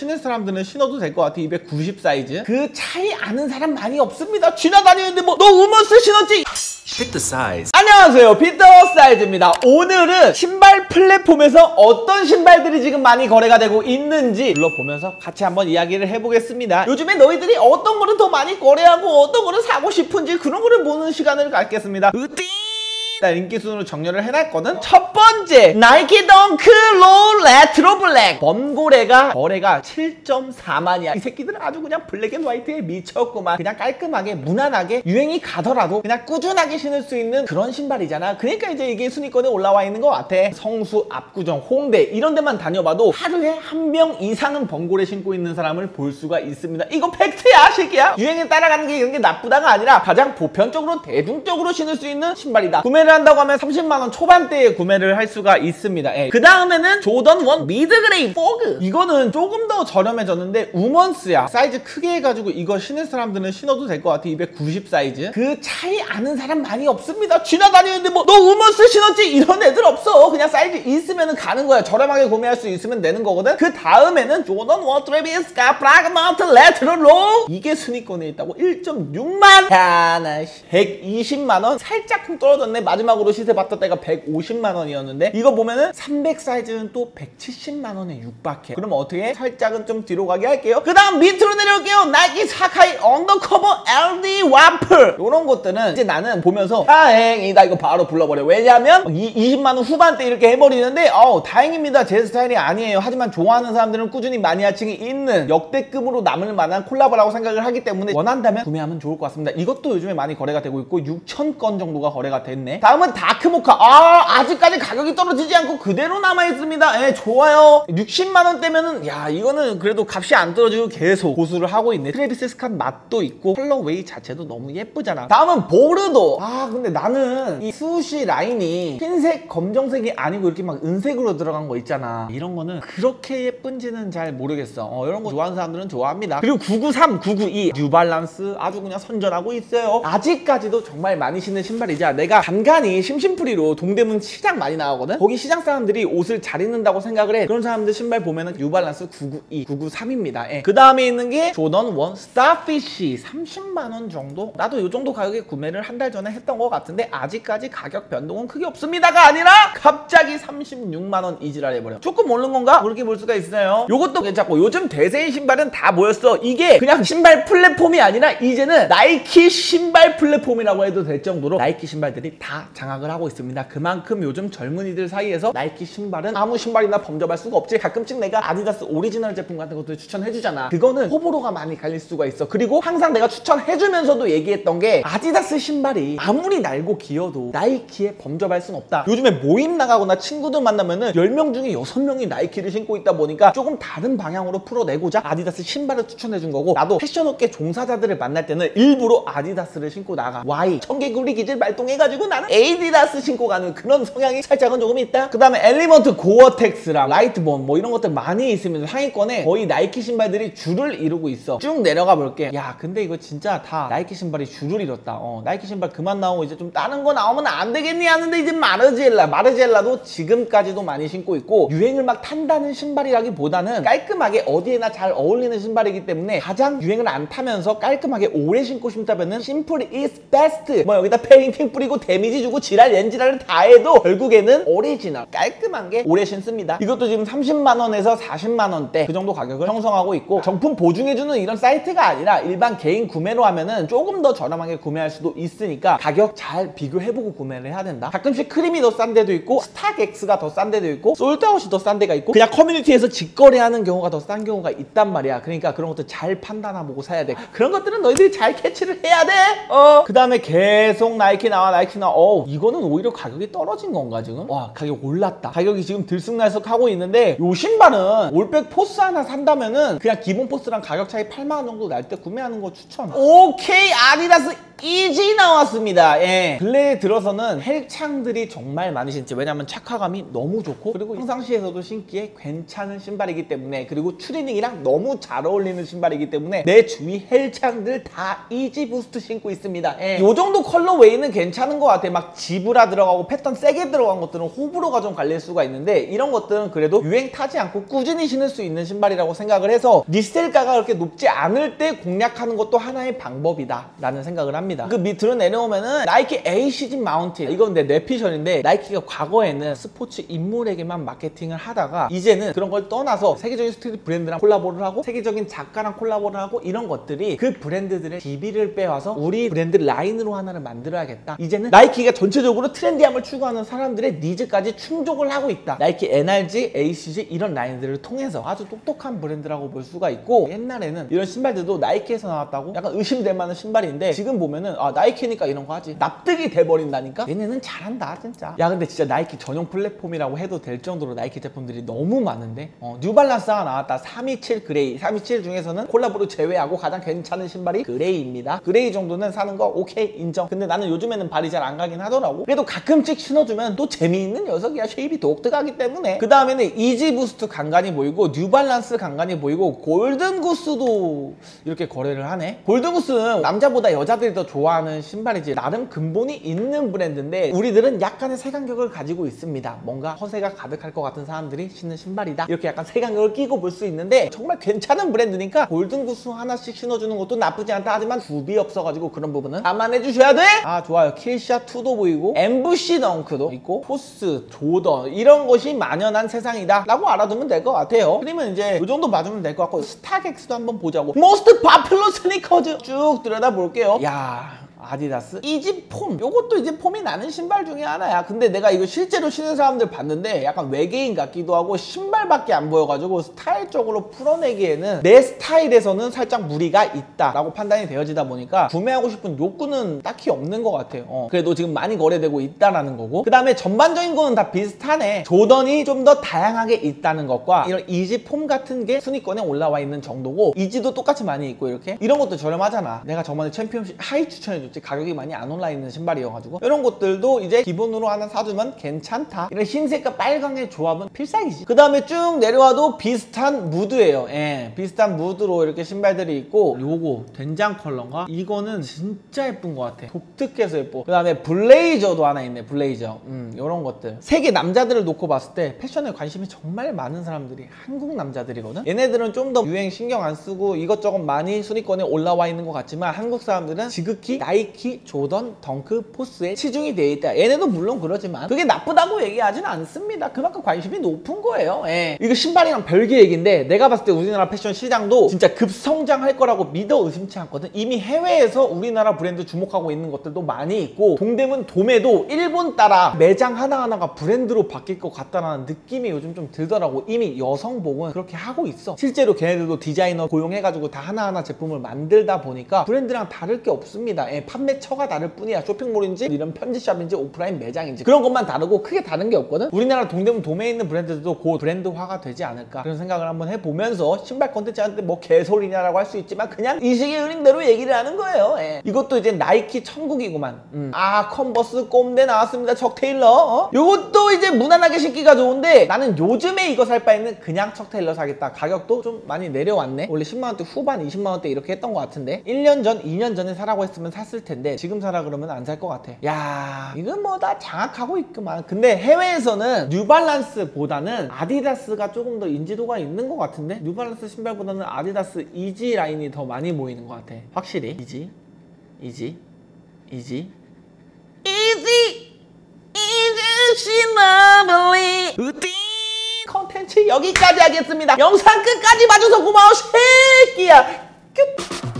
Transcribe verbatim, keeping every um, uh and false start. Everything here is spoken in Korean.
신을 사람들은 신어도 될 것 같아. 이백구십 사이즈. 그 차이 아는 사람 많이 없습니다. 지나다니는데 뭐 너 우먼스 신었지? Pick the size. 안녕하세요, 피터 사이즈입니다. 오늘은 신발 플랫폼에서 어떤 신발들이 지금 많이 거래가 되고 있는지 둘러보면서 같이 한번 이야기를 해보겠습니다. 요즘에 너희들이 어떤 거를 더 많이 거래하고 어떤 거를 사고 싶은지 그런 거를 보는 시간을 갖겠습니다. 으띠! 일단 인기 순으로 정렬을 해놨거든. 첫 번째, 나이키 덩크 로우 레트로 블랙. 범고래가 거래가 칠 점 사만이야. 이 새끼들은 아주 그냥 블랙 앤 화이트에 미쳤구만. 그냥 깔끔하게 무난하게 유행이 가더라도 그냥 꾸준하게 신을 수 있는 그런 신발이잖아. 그러니까 이제 이게 순위권에 올라와 있는 것 같아. 성수, 압구정, 홍대 이런 데만 다녀봐도 하루에 한 명 이상은 범고래 신고 있는 사람을 볼 수가 있습니다. 이거 팩트야, 새끼야. 유행에 따라가는 게 이런 게 나쁘다가 아니라 가장 보편적으로 대중적으로 신을 수 있는 신발이다. 구매를 한다고 하면 삼십만 원 초반대에 구매를 할 수가 있습니다. 예. 그 다음에는 조던 원 미드그레이 포그. 이거는 조금 더 저렴해졌는데 우먼스야. 사이즈 크게 해가지고 이거 신을 사람들은 신어도 될 것 같아. 이백구십 사이즈. 그 차이 아는 사람 많이 없습니다. 지나다니는데 뭐 너 우먼스 신었지? 이런 애들 없어. 그냥 사이즈 있으면 가는 거야. 저렴하게 구매할 수 있으면 되는 거거든. 그 다음에는 조던 원 트래비스 스캇 프라그마운트 레트로 로우. 이게 순위권에 있다고. 일 점 육만. 야, 나 백이십만 원. 살짝 떨어졌네. 마지막으로 시세 봤던 때가 백오십만 원이었는데 이거 보면은 삼백 사이즈는 또 백칠십만 원에 육박해. 그럼 어떻게 해? 살짝은 좀 뒤로 가게 할게요. 그 다음 밑으로 내려올게요. 나이키 사카이 언더커버 엘디 와플. 이런 것들은 이제 나는 보면서 다행이다 이거 바로 불러버려. 왜냐면 이십만 원 후반대 이렇게 해버리는데 어 다행입니다. 제 스타일이 아니에요. 하지만 좋아하는 사람들은 꾸준히 마니아층이 있는 역대급으로 남을 만한 콜라보라고 생각을 하기 때문에 원한다면 구매하면 좋을 것 같습니다. 이것도 요즘에 많이 거래가 되고 있고 육천 건 정도가 거래가 됐네. 다음은 다크모카. 아 아직까지 가격이 떨어지지 않고 그대로 남아있습니다. 예, 좋아요. 육십만 원대면은 야 이거는 그래도 값이 안 떨어지고 계속 고수를 하고 있네. 트래비스 스캇 맛도 있고 컬러웨이 자체도 너무 예쁘잖아. 다음은 보르도. 아 근데 나는 이 스우시 라인이 흰색 검정색이 아니고 이렇게 막 은색으로 들어간 거 있잖아. 이런 거는 그렇게 예쁜지는 잘 모르겠어. 어, 이런 거 좋아하는 사람들은 좋아합니다. 그리고 구구삼, 구구이 뉴발란스 아주 그냥 선전하고 있어요. 아직까지도 정말 많이 신는 신발이자 내가 간간히 심심풀이로 동대문 시장 많이 나가거든. 거기 시장 사람들이 옷을 잘 입는다고 생각을 해. 그런 사람들 신발 보면은 뉴발란스 구구이, 구구삼입니다. 예. 그 다음에 있는 게 조던 원 스타피쉬. 삼십만 원 정도? 나도 이 정도 가격에 구매를 한 달 전에 했던 것 같은데 아직까지 가격 변동은 크게 없습니다가 아니라 갑자기 삼십육만 원 이지랄 해버려. 조금 오른 건가? 그렇게 볼 수가 있어요. 요것도 괜찮고 요즘 대세인 신발은 다 모였어. 이게 그냥 신발 플랫폼이 아니라 이제는 나이키 신발 플랫폼이라고 해도 될 정도로 나이키 신발들이 다 장악을 하고 있습니다. 그만큼 요즘 젊은이들 사이에서 나이키 신발은 아무 신발이나 범접할 수가 없지. 가끔씩 내가 아디다스 오리지널 제품 같은 것도 추천해주잖아. 그거는 호불호가 많이 갈릴 수가 있어. 그리고 항상 내가 추천해주면서도 얘기했던 게 아디다스 신발이 아무리 날고 기어도 나이키에 범접할 순 없다. 요즘에 모임 나가거나 친구들 만나면은 열 명 중에 여섯 명이 나이키를 신고 있다 보니까 조금 다른 방향으로 풀어내고자 아디다스 신발을 추천해준 거고, 나도 패션업계 종사자들을 만날 때는 일부러 아디다스를 신고 나가. 와이 청개구리 기질 발동해가지고 나는 에이디다스 신고 가는 그런 성향이 살짝은 조금 있다. 그 다음에 엘리먼트 고어텍스랑 라이트본 뭐 이런 것들 많이 있으면서 상위권에 거의 나이키 신발들이 줄을 이루고 있어. 쭉 내려가 볼게. 야 근데 이거 진짜 다 나이키 신발이 줄을 이뤘다. 어 나이키 신발 그만 나오고 이제 좀 다른 거 나오면 안 되겠니 하는데 이제 마르지엘라 마르지엘라도 지금까지도 많이 신고 있고, 유행을 막 탄다는 신발이라기보다는 깔끔하게 어디에나 잘 어울리는 신발이기 때문에 가장 유행을 안 타면서 깔끔하게 오래 신고 싶다면은 심플 is best. 뭐 여기다 페인팅 뿌리고 데미지 주고 지랄 렌지랄을 다 해도 결국에는 오리지널 깔끔한 게 오래 신습니다. 이것도 지금 삼십만 원에서 사십만 원대 그 정도 가격을 형성하고 있고, 정품 보증해주는 이런 사이트가 아니라 일반 개인 구매로 하면은 조금 더 저렴하게 구매할 수도 있으니까 가격 잘 비교해보고 구매를 해야 된다. 가끔씩 크림이 더 싼 데도 있고 스타렉스가 더 싼 데도 있고 솔드아웃이 더 싼 데가 있고 그냥 커뮤니티에서 직거래하는 경우가 더 싼 경우가 있단 말이야. 그러니까 그런 것들 잘 판단해보고 사야 돼. 그런 것들은 너희들이 잘 캐치를 해야 돼. 어. 그 다음에 계속 나이키 나와 나이키 나와. 어 이거는 오히려 가격이 떨어진 건가 지금? 와 가격 올랐다. 가격이 지금 들쑥날쑥 하고 있는데, 요 신발은 올백 포스 하나 산다면은 그냥 기본 포스랑 가격 차이 팔만 원 정도 날 때 구매하는 거 추천. 오케이 아디다스 이지 나왔습니다. 예. 근래에 들어서는 헬창들이 정말 많이 신지. 왜냐면 착화감이 너무 좋고 그리고 평상시에서도 신기에 괜찮은 신발이기 때문에 그리고 추리닝이랑 너무 잘 어울리는 신발이기 때문에 내 주위 헬창들 다 이지 부스트 신고 있습니다. 예. 요 정도 컬러웨이는 괜찮은 것 같아. 막 지브라 들어가고 패턴 세게 들어간 것들은 호불호가 좀 갈릴 수가 있는데 이런 것들은 그래도 유행 타지 않고 꾸준히 신을 수 있는 신발이라고 생각을 해서 리셀가가 그렇게 높지 않을 때 공략하는 것도 하나의 방법이다 라는 생각을 합니다. 그 밑으로 내려오면은 나이키 에이시지 마운틴, 이건 내 뇌피셜인데 나이키가 과거에는 스포츠 인물에게만 마케팅을 하다가 이제는 그런 걸 떠나서 세계적인 스트리트 브랜드랑 콜라보를 하고 세계적인 작가랑 콜라보를 하고 이런 것들이 그 브랜드들의 디비를 빼와서 우리 브랜드 라인으로 하나를 만들어야겠다. 이제는 나이키가 전체적으로 트렌디함을 추구하는 사람들의 니즈까지 충족을 하고 있다. 나이키 엔알지, 에이시지 이런 라인들을 통해서 아주 똑똑한 브랜드라고 볼 수가 있고, 옛날에는 이런 신발들도 나이키에서 나왔다고 약간 의심될 만한 신발인데 지금 보면은 아 나이키니까 이런 거 하지 납득이 돼버린다니까. 얘네는 잘한다 진짜. 야 근데 진짜 나이키 전용 플랫폼이라고 해도 될 정도로 나이키 제품들이 너무 많은데 어, 뉴발란스가 나왔다. 삼이칠 그레이. 삼이칠 중에서는 콜라보를 제외하고 가장 괜찮은 신발이 그레이입니다. 그레이 정도는 사는 거 오케이 인정. 근데 나는 요즘에는 발이 잘 안 가긴 하더라고. 그래도 가끔씩 신어주면 또 재미있는 녀석이야. 쉐입이 독특하기 때문에. 그 다음에는 이지 부스트 간간히 보이고 뉴발란스 간간히 보이고 골든구스도 이렇게 거래를 하네. 골든구스는 남자보다 여자들이 더 좋아하는 신발이지 나름 근본이 있는 브랜드인데 우리들은 약간의 색안경을 가지고 있습니다. 뭔가 허세가 가득할 것 같은 사람들이 신는 신발이다 이렇게 약간 색안경을 끼고 볼 수 있는데 정말 괜찮은 브랜드니까 골든구스 하나씩 신어주는 것도 나쁘지 않다. 하지만 굽이 없어가지고 그런 부분은 감안해 주셔야 돼. 아 좋아요. 킬샷이도 보이고 엠브씨 덩크도 있고 포스, 조던 이런 것이 만연한 세상이다 라고 알아두면 될 것 같아요. 그러면 이제 이 정도 봐주면 될 것 같고 스타렉스도 한번 보자고. Most popular sneakers 쭉 들여다볼게요. 야 아디다스 이지 폼, 요것도 이제 폼이 나는 신발 중에 하나야. 근데 내가 이거 실제로 신는 사람들 봤는데 약간 외계인 같기도 하고 신발밖에 안 보여가지고 스타일적으로 풀어내기에는 내 스타일에서는 살짝 무리가 있다 라고 판단이 되어지다 보니까 구매하고 싶은 욕구는 딱히 없는 것 같아요. 어, 그래도 지금 많이 거래되고 있다라는 거고, 그 다음에 전반적인 거는 다 비슷하네. 조던이 좀 더 다양하게 있다는 것과 이런 이지 폼 같은 게 순위권에 올라와 있는 정도고, 이지도 똑같이 많이 있고 이렇게 이런 것도 저렴하잖아. 내가 저번에 챔피언십 하이 추천해줬지. 가격이 많이 안 올라 있는 신발이어가지고 이런 것들도 이제 기본으로 하나 사주면 괜찮다. 이런 흰색과 빨강의 조합은 필살기지. 그 다음에 쭉 내려와도 비슷한 무드예요. 예, 비슷한 무드로 이렇게 신발들이 있고, 요거 된장 컬러인가? 이거는 진짜 예쁜 것 같아. 독특해서 예뻐. 그 다음에 블레이저도 하나 있네. 블레이저. 음, 이런 것들. 세계 남자들을 놓고 봤을 때 패션에 관심이 정말 많은 사람들이 한국 남자들이거든. 얘네들은 좀 더 유행 신경 안 쓰고 이것저것 많이 순위권에 올라와 있는 것 같지만 한국 사람들은 지극히 나이키, 조던, 덩크, 포스에 치중이 되어 있다. 얘네도 물론 그러지만 그게 나쁘다고 얘기하진 않습니다. 그만큼 관심이 높은 거예요. 예. 이거 신발이랑 별개 얘기인데 내가 봤을 때 우리나라 패션 시장도 진짜 급성장할 거라고 믿어 의심치 않거든. 이미 해외에서 우리나라 브랜드 주목하고 있는 것들도 많이 있고, 동대문 도매도 일본 따라 매장 하나하나가 브랜드로 바뀔 것 같다는 느낌이 요즘 좀 들더라고. 이미 여성복은 그렇게 하고 있어. 실제로 걔네들도 디자이너 고용해가지고 다 하나하나 제품을 만들다 보니까 브랜드랑 다를 게 없습니다. 예, 판매처가 다를 뿐이야. 쇼핑몰인지 이런 편집샵인지 오프라인 매장인지 그런 것만 다르고 크게 다른 게 없거든. 우리나라 동대문 도매에 있는 브랜드들도 곧 브랜드화가 되지 않을까 그런 생각을 한번 해보면서, 신발 컨텐츠한테 뭐 개소리냐라고 할 수 있지만 그냥 인식의 흐름대로 얘기를 하는 거예요. 예. 이것도 이제 나이키 천국이구만. 음. 아 컨버스 꼼데 나왔습니다. 척 테일러. 어? 이것도 이제 무난하게 신기가 좋은데 나는 요즘에 이거 살 바에는 그냥 척 테일러 사겠다. 가격도 좀 많이 내려왔네. 원래 십만 원대 후반 이십만 원대 이렇게 했던 것 같은데 일 년 전, 이 년 전에 사라고 했으면 샀을 텐데 지금 사라 그러면 안 살 것 같아. 야 이건 뭐 다 장악하고 있구만. 근데 해외에서는 뉴발란스보다는 아디다스가 조금 더 인지도가 있는 것 같은데, 뉴발란스 신발보다는 아디다스 이지 라인이 더 많이 보이는 것 같아. 확실히 이지 이지 이지 이지 이지 시나벨리 으띠. 컨텐츠 여기까지 하겠습니다. 영상 끝까지 봐줘서 고마워 새끼야. 끝.